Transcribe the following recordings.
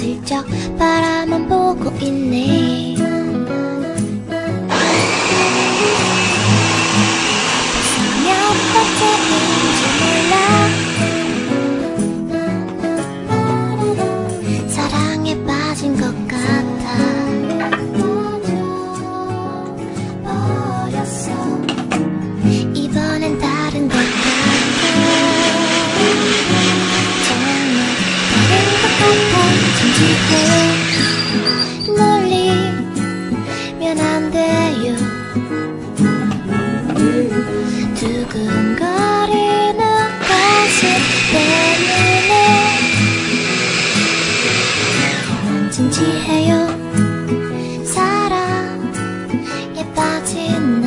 슬쩍 바라만 보고 있네. 몇 번째인지 몰라. 사랑에 빠진 것 같아. 버렸어. 이번엔 다른 것 같아. 정말 다른 것 같아. 진지해. 놀리면 안 돼요. 두근거리는 가슴 때문에 진지해요. 사랑에 빠진 나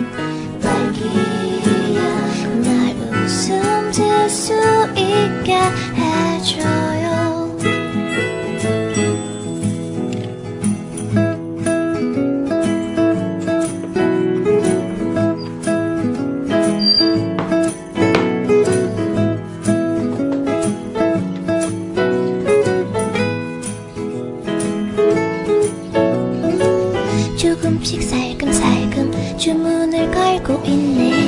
딸기야. 날 웃음 질 수 있게 해줘요. 조금씩 살금살금 주문을 걸고 있네.